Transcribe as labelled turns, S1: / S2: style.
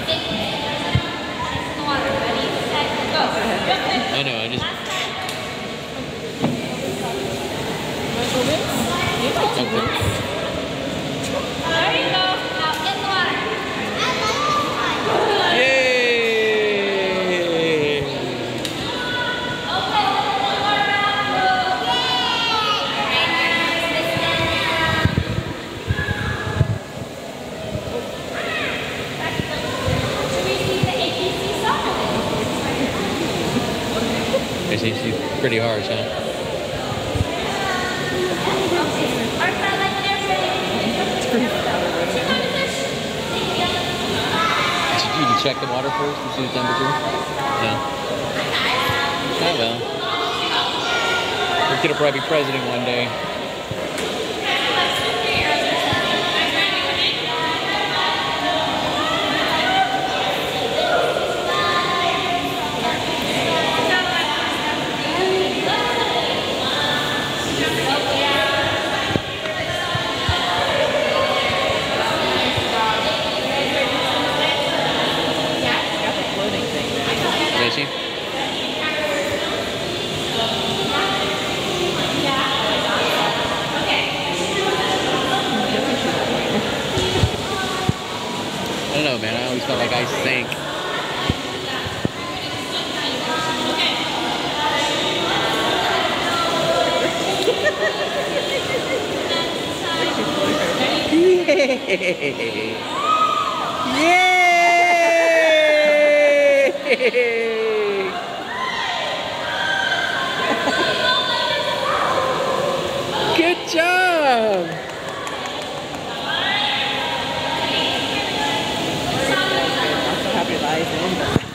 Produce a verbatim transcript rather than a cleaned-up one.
S1: I know, I just... Okay.
S2: There you go. Now in the water.
S1: Yay!
S2: Okay, one more round.
S1: It seems to be pretty harsh, huh? You can check the water first to see the temperature? No. Oh well. We're gonna probably be president one day. Does she? I don't know, man. I always felt like I sank. Yay! Yay! Good job!
S3: I'm so happy that I